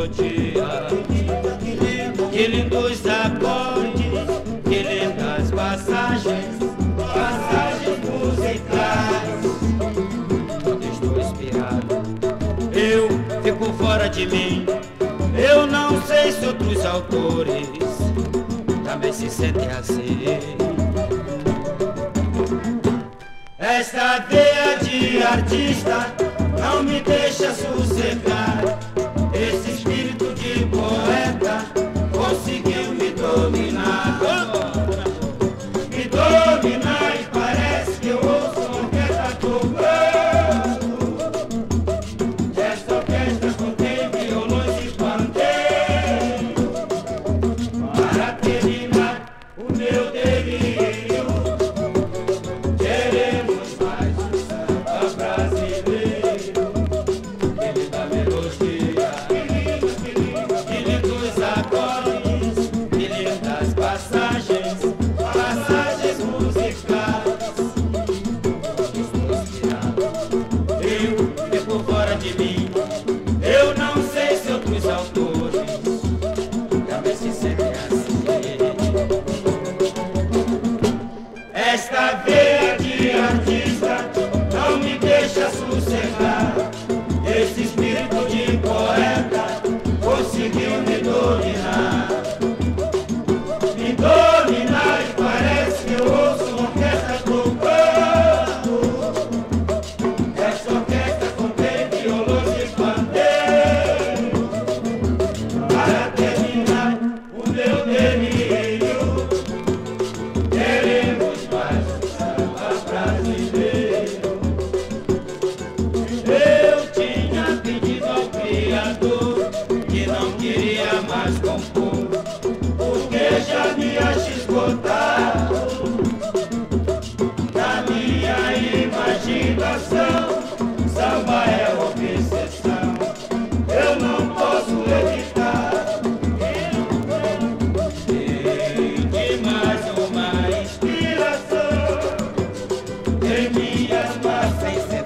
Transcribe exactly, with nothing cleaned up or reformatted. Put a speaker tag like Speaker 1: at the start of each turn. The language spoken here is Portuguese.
Speaker 1: melodia. Que lindos acordes, que lindas passagens, passagens musicais. Quando estou inspirado, eu fico fora de mim. Eu não sei se outros autores também se sentem assim. Esta veia de artista não me deixa sossegar. Esse espírito de poeta conseguiu me dominar. Me dominar e parece que eu ouço uma orquestra tocando. Esta orquestra contém violões e pandeiros. Para terminar o meu delírio, queremos mais um samba brasileiro. Que linda melodia, que lindos acordes, que lindas passagens, passagens musicais. Estou inspirado, eu fico fora de mim. Eu não sei se outros autores também se sentem assim. Esta veia de artista não me deixa sossegar. Esse espírito de poeta conseguiu me dominar. Me dominar e parece que eu ouço uma orquestra tocando. Essa orquestra contém violões e pandeiros. Para terminar o meu delírio, queremos mais um samba brasileiro. Eu tinha pedido ao Criador que não queria mais compor, porque já me acho esgotado. Na minha imaginação, samba é obsessão. Eu não posso evitar. Sei de mais uma inspiração em minhas massas.